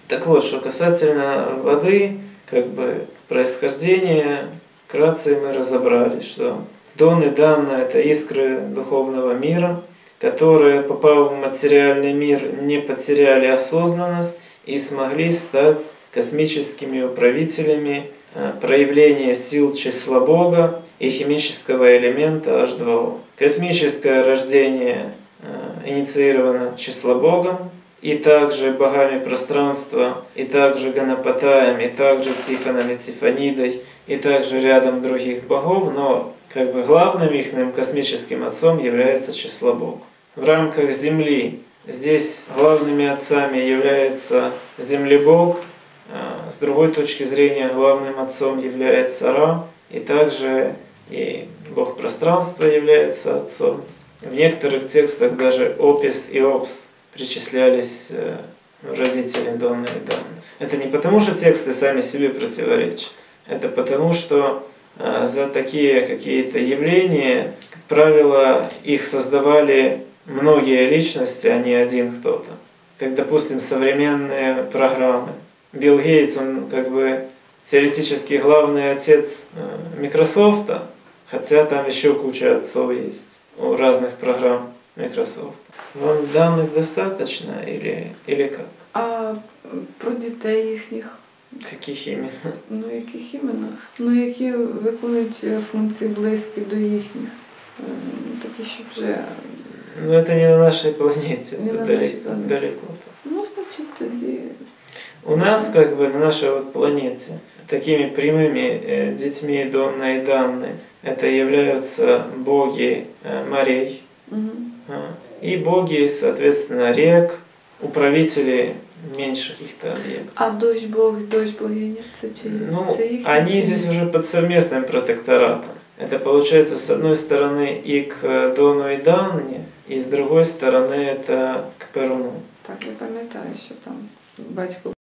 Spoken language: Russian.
Так вот, что касательно воды, как бы происхождение, вкратце мы разобрали, что Дон и Данна – это искры духовного мира, которые, попав в материальный мир, не потеряли осознанность и смогли стать космическими управителями проявления сил числа Бога и химического элемента H2O. Космическое рождение инициировано числа Богом, и также богами пространства, и также Ганапатаем, и также Тифоном и Тифонидой, и также рядом других богов, но как бы главным их космическим отцом является число Бог. В рамках Земли здесь главными отцами является Землебог, с другой точки зрения главным отцом является Ра, и также и Бог пространства является отцом. В некоторых текстах даже Опис и Опс причислялись родители Дона и Данны. Это не потому, что тексты сами себе противоречат, это потому, что за такие какие-то явления, как правило, их создавали многие личности, а не один кто-то. Как, допустим, современные программы. Билл Гейтс, он как бы теоретически главный отец Microsoft, хотя там еще куча отцов есть у разных программ Microsoft. Вам даних достаточно или как? А про дітей їхніх? Каких іменно? Ну, яких іменно? Ну, які виконують функції близькі до їхніх. Такі, щоб вже... Ну, это не на нашей планете, не это на далеко. Ну, значит, тоді... У нас, как бы, на нашей вот планете, такими прямыми детьми Донны и Данны, это являются боги морей, и боги, соответственно, рек, управители меньших каких-то объектов. А дождь богиня, ну, они здесь уже под совместным протекторатом. Это получается, с одной стороны, и к Дону и Данне, и с другой стороны, это к Перуну. Так, я пам'ятаю, що там батько